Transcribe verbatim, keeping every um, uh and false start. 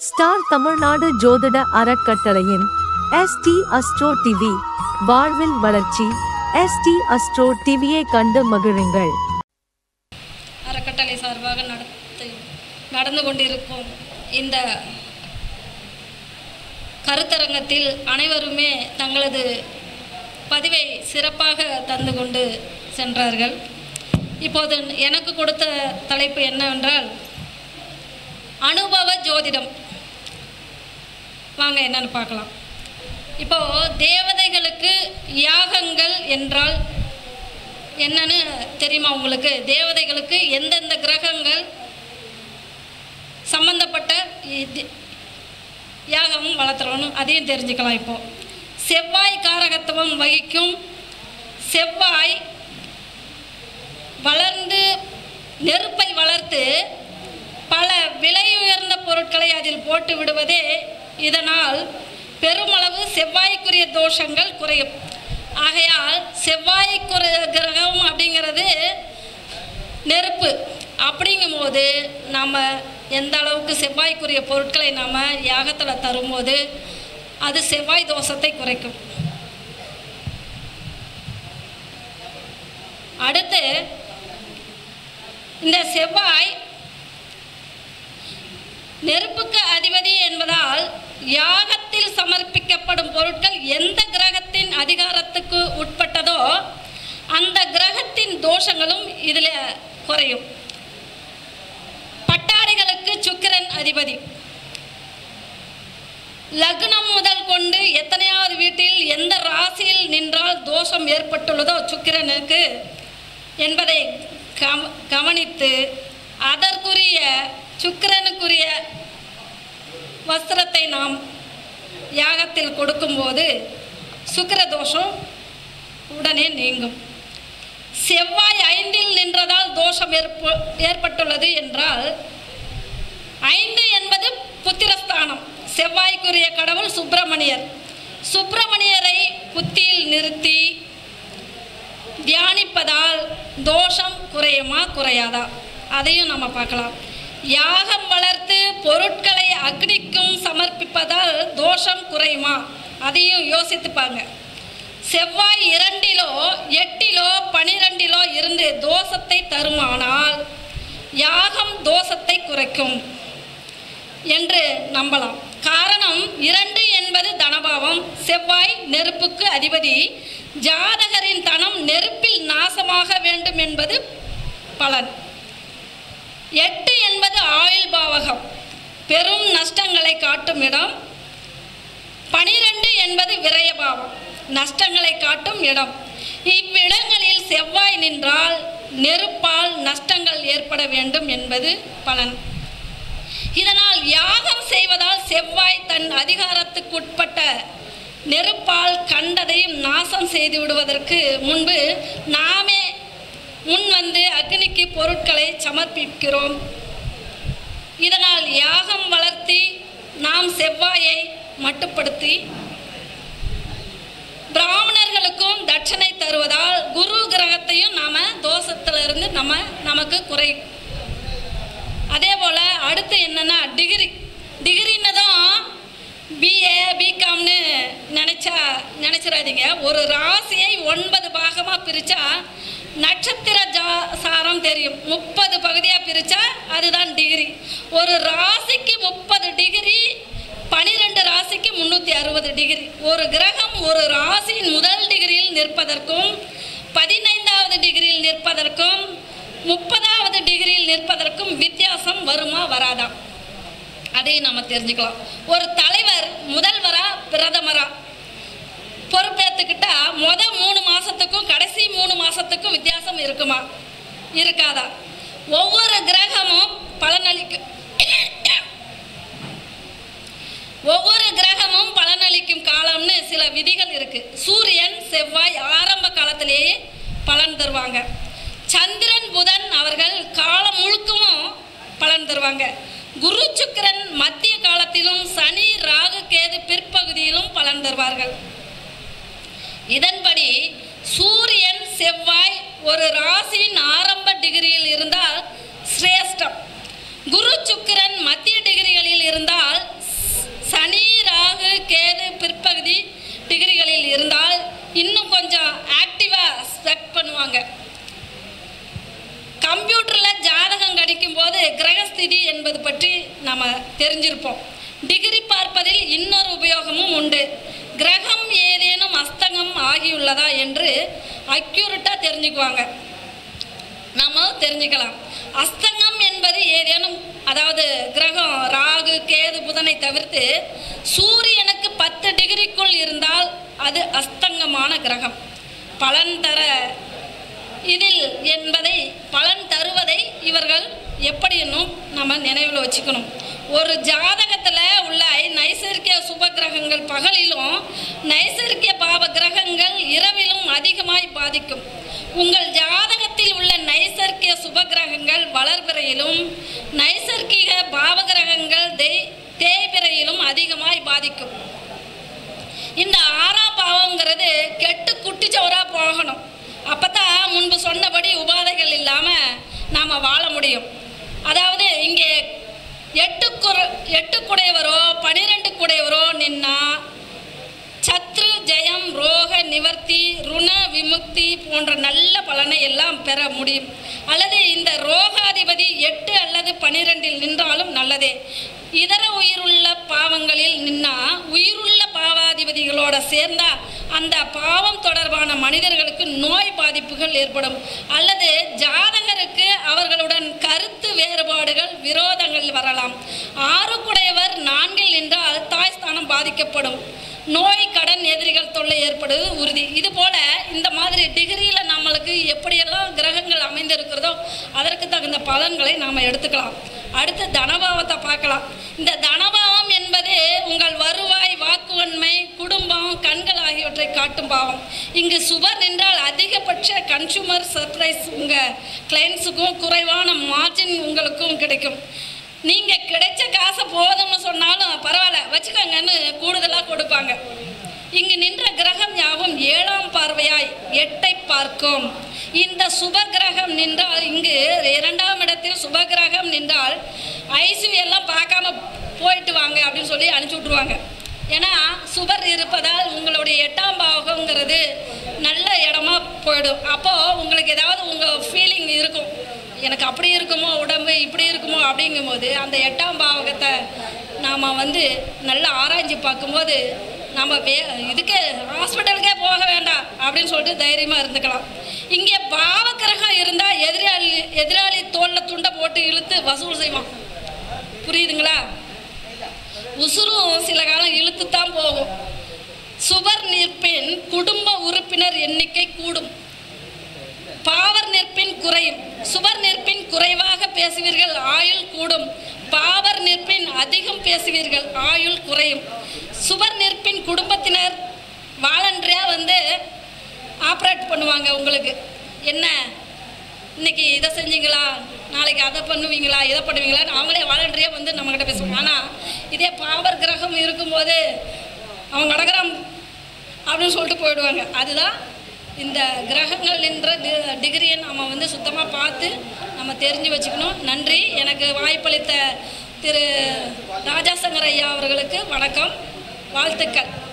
Star Tamil Nadu ஜோதிட அறக்கட்டளையின் ST astro TV வாழ்வில் வளர்ச்சி. எஸ்டி அஸ்ட்ரோ டிவியை கண்டு மகிழுங்கள். அறக்கட்டளை சார்பாக நடத்தி நடந்து கொண்டிருக்கும் இந்த கருத்தரங்கத்தில் அனைவருமே தங்களது பதிவை சிறப்பாக தந்து கொண்டு சென்றார்கள். இப்போது எனக்கு கொடுத்த தலைப்பு என்னவென்றால் அனுபவ ஜோதிடம். வாங்க என்னன்னு பார்க்கலாம். இப்போது தேவதைகளுக்கு யாகங்கள் என்றால் என்னன்னு தெரியுமா உங்களுக்கு? தேவதைகளுக்கு எந்தெந்த கிரகங்கள் சம்பந்தப்பட்ட யாகமும் வளர்த்துறோன்னு அதையும் தெரிஞ்சுக்கலாம். இப்போது செவ்வாய் காரகத்துவம் வகிக்கும். செவ்வாய் வளர்ந்து நெருப்பை வளர்த்து பல விலை உயர்ந்த பொருட்களை அதில் போட்டு விடுவதே இதனால் பெருமளவு செவ்வாய்க்குரிய தோஷங்கள் குறையும். ஆகையால் செவ்வாய்க்குரிய கிரகம் அப்படிங்கிறது நெருப்பு. அப்படிங்கும்போது நம்ம எந்த அளவுக்கு செவ்வாய்க்குரிய பொருட்களை நாம் யாகத்தில் தரும்போது அது செவ்வாய் தோஷத்தை குறைக்கும். அடுத்து இந்த செவ்வாய் நெருப்புக்கு அதிபதி என்பதால் யாகத்தில் சமர்ப்பிக்கப்படும் பொருட்கள் எந்த கிரகத்தின் அதிகாரத்துக்கு உட்பட்டதோ அந்த கிரகத்தின் தோஷங்களும் இதில் குறையும். பட்டாடைகளுக்கு சுக்கிரன் அதிபதி. லக்னம் முதல் கொண்டு எத்தனையாவது வீட்டில் எந்த ராசியில் நின்றால் தோஷம் ஏற்பட்டுள்ளதோ சுக்கிரனுக்கு என்பதை கவனித்து அதற்குரிய சுக்கிரனுக்குரிய வஸ்திரத்தை நாம் யாகத்தில் கொடுக்கும்போது சுக்கிர தோஷம் உடனே நீங்கும். செவ்வாய் ஐந்தில் நின்றதால் தோஷம் ஏற்ப ஏற்பட்டுள்ளது என்றால் ஐந்து என்பது புத்திரஸ்தானம். செவ்வாய்க்குரிய கடவுள் சுப்பிரமணியர். சுப்பிரமணியரை புத்தியில் நிறுத்தி தியானிப்பதால் தோஷம் குறையுமா குறையாதா அதையும் நம்ம பார்க்கலாம். யாகம் வளர்த்து பொருட்களை அக்னிக்கும் சமர்ப்பிப்பதால் தோஷம் குறையுமா அதையும் யோசித்துப்பாங்க. செவ்வாய் இரண்டிலோ எட்டிலோ பனிரெண்டிலோ இருந்து தோஷத்தை தருமானால் யாகம் தோஷத்தை குறைக்கும் என்று நம்பலாம். காரணம் இரண்டு என்பது தனபாவம். செவ்வாய் நெருப்புக்கு அதிபதி. ஜாதகரின் தனம் நெருப்பில் நாசமாக வேண்டும் என்பது பலன். எட்டு என்பது ஆயுள் பாவகம், பெரும் நஷ்டங்களை காட்டும் இடம். பனிரெண்டு என்பது விரயபாவம், நஷ்டங்களை காட்டும் இடம். இவ்விடங்களில் செவ்வாய் நின்றால் நெருப்பால் நஷ்டங்கள் ஏற்பட வேண்டும் என்பது பலன். இதனால் யாகம் செய்வதால் செவ்வாய் தன் அதிகாரத்துக்குட்பட்ட நெருப்பால் கண்டதையும் நாசம் செய்து விடுவதற்கு முன்பு நாமே முன் வந்து அக்னிக்கு பொருட்களை சமர்ப்பிக்கிறோம். இதனால் யாகம் வளர்த்தி நாம் செவ்வாயை மட்டுப்படுத்தி பிராமணர்களுக்கும் தட்சணை தருவதால் குரு கிரகத்தையும் நாம தோஷத்திலிருந்து நம்ம நமக்கு குறை. அதே போல அடுத்து என்னன்னா டிகிரி. டிகிரின்னதும் பிஏ பிகாம்னு நினைச்சா நினைச்சிடாதீங்க. ஒரு ராசியை ஒன்பது பாகமாக பிரித்தா நட்சத்திர ஜா சாரம் தெரியும். முப்பது பகுதியாக பிரித்தா அதுதான் டிகிரி. ஒரு ராசிக்கு முப்பது டிகிரி, பனிரெண்டு ராசிக்கு முந்நூற்றி அறுபது டிகிரி. ஒரு கிரகம் ஒரு ராசியின் முதல் டிகிரியில் நிற்பதற்கும் பதினைந்தாவது டிகிரியில் நிற்பதற்கும் முப்பதாவது டிகிரியில் நிற்பதற்கும் வித்தியாசம் வருமா வராதா அதையும் நம்ம தெரிஞ்சுக்கலாம். ஒரு தலைவர் முதல்வரா பிரதமரா பொறுப்பேற்றுக்கிட்டா முத மூணு மாசத்துக்கும் கடைசி மூணு மாசத்துக்கும் வித்தியாசம் இருக்குமா இருக்காதா? ஒவ்வொரு கிரகமும் பலனளிக்கும் ஒவ்வொரு கிரகமும் பலனளிக்கும் காலம்னு சில விதிகள் இருக்கு. சூரியன் செவ்வாய் ஆரம்ப காலத்திலேயே பலன் தருவாங்க. சந்திரன் புதன் அவர்கள் காலம் முழுக்கவும் பலன் தருவாங்க. குரு சுக்கிரன் மத்திய காலத்திலும் சனி ராகு கேது பிற்பகுதியிலும் பலன் தருவார்கள். இதன்படி சூரியன் செவ்வாய் ஒரு ராசியின் ஆரம்ப டிகிரியில் இருந்தால் சிரேஷ்டம். குரு சுக்கிரன் மத்திய டிகிரிகளில் இருந்தால் தெரிஞ்சிருப்போம். டிகிரி பார்ப்பதில் இன்னொரு உபயோகமும் உண்டு. கிரகம் ஏதேனும் அஸ்தங்கம் ஆகியுள்ளதா என்று அக்யூரட்டாக தெரிஞ்சுக்குவாங்க, நம்ம தெரிஞ்சுக்கலாம். அஸ்தங்கம் என்பது ஏதேனும், அதாவது கிரகம் ராகு கேது புதனை தவிர்த்து சூரியனுக்கு பத்து டிகிரிக்குள் இருந்தால் அது அஸ்தங்கமான கிரகம். பலன் தர இதில் என்பதை பலன் தருவதை இவர்கள் எப்படி இன்னும் நம்ம நினைவில் வச்சுக்கணும். ஒரு ஜாதகத்தில் உள்ள நைசர்கிய சுப கிரகங்கள் பகலிலும் நைசர்கிய பாவ கிரகங்கள் இரவிலும் அதிகமாய் பாதிக்கும். உங்கள் ஜாதகத்தில் உள்ள நைசர்கிய சுப கிரகங்கள் வளர்பிறையிலும் நைசர்கிக பாவகிரகங்கள் தேய்பிறையிலும் அதிகமாய் பாதிக்கும். இந்த ஆறாம் பாவங்கிறது கெட்டு குட்டிச்சவராக போகணும். அப்போ தான் முன்பு சொன்னபடி உபாதைகள் இல்லாமல் நாம் வாழ முடியும். அதாவது இங்கே எட்டு குற எட்டு குடையவரோ பனிரெண்டு குடையவரோ நின்னா சத்ரு ஜெயம் ரோக நிவர்த்தி ருண விமுக்தி போன்ற நல்ல பலனை எல்லாம் பெற முடியும். அல்லது இந்த ரோகாதிபதி எட்டு அல்லது பனிரெண்டில் நின்றாலும் நல்லதே. இதர உயிருள்ள பாவங்களில் நின்னா உயிருள்ள பாவாதிபதிகளோட சேர்ந்தா அந்த பாவம் தொடர்பான மனிதர்களுக்கு நோய் பாதிப்புகள் ஏற்படும். அல்லது ஜாதகருக்கு அவர்களுடன் கருத்து வேறுபாடுகள் விரோதங்கள் வரலாம். ஆறு குடையவர் நான்கில் நின்றால் தாய்ஸ்தானம் பாதிக்கப்படும். நோய் கடன் எதிரிகள் தொல்லை ஏற்படுவது உறுதி. இது போல இந்த மாதிரி டிகிரியில் நம்மளுக்கு எப்படியெல்லாம் கிரகங்கள் அமைந்திருக்கிறதோ அதற்கு தகுந்த பலன்களை நாம் எடுத்துக்கலாம். அடுத்து தனபாவத்தை பார்க்கலாம். இந்த தனபாவம் என்பது உங்கள் வருவாய் வாக்குவன்மை குடும்பம் கண்கள் ஆகியவற்றை காட்டும் பாவம். இங்கு சுபர் நின்றால் அதிகபட்ச கன்சூமர் சர்ப்ரைஸ் உங்கள் கிளைண்ட்ஸுக்கும் குறைவான மார்ஜின் உங்களுக்கும் கிடைக்கும். நீங்கள் கிடைச்ச காசை போதும்னு சொன்னாலும் பரவாயில்ல வச்சுக்கோங்கன்னு கூடுதலாக கொடுப்பாங்க. இங்கு நின்ற கிரகம் யாவும் ஏழாம் பார்வையாய் எட்டை பார்க்கும். இந்த சுப கிரகம் நின்றால் இங்கு இரண்டாம் இடத்தில் சுப கிரகம் நின்றால் ஐசியூ எல்லாம் பார்க்காம போயிட்டு வாங்க அப்படின்னு சொல்லி அனுப்பிச்சி விட்ருவாங்க. ஏன்னா சுபர் இருப்பதால் உங்களுடைய எட்டாம் பாவகங்கிறது நல்ல இடமா போயிடும். அப்போது உங்களுக்கு ஏதாவது உங்கள் ஃபீலிங் இருக்கும், எனக்கு அப்படி இருக்குமோ உடம்பு இப்படி இருக்குமோ அப்படிங்கும்போது அந்த எட்டாம் பாவகத்தை நாம் வந்து நல்லா ஆராய்ச்சி பார்க்கும்போது நம்ம வே இதுக்கு ஹாஸ்பிட்டலுக்கே போக வேண்டாம் அப்படின்னு சொல்லிட்டு தைரியமாக இருந்துக்கலாம். இங்கே பாவக்கிரகம் இருந்தால் எதிராளி எதிராளி தோளில் துண்டை போட்டு இழுத்து வசூல் செய்வான். புரியுதுங்களா? உசுரும் சில காலம் இழுத்து தான் போகும். சுபர் நிற்பின் குடும்ப உறுப்பினர் எண்ணிக்கை கூடும். பாவர் நிற்பின் குறையும். சுபர் நிற்பின் குறைவாக பேசுவீர்கள், ஆயுள் கூடும். பாவர் நிற்பின் அதிகம் பேசுவீர்கள், ஆயுள் குறையும். சுபர் நிற்பின் குடும்பத்தினர் வாலண்டரியாக வந்து ஆப்ரேட் பண்ணுவாங்க. உங்களுக்கு என்ன இன்னைக்கு இதை செஞ்சீங்களா, நாளைக்கு அதை பண்ணுவீங்களா, இதை பண்ணுவீங்களான்னு அவங்களே வாலண்டரியாக வந்து நம்மக்கிட்ட பேசுவாங்க. ஆனால் இதே பாவர் கிரகம் இருக்கும்போது அவங்க நடக்கிறான் அப்படின்னு சொல்லிட்டு போயிடுவாங்க. அதுதான் இந்த கிரகங்கள் என்ற டிகிரியை நாம் வந்து சுத்தமாக பார்த்து நம்ம தெரிஞ்சு வச்சுக்கணும். நன்றி. எனக்கு வாய்ப்பளித்த திரு ராஜாசங்கர் ஐயா அவர்களுக்கு வணக்கம், வாழ்த்துக்கள்.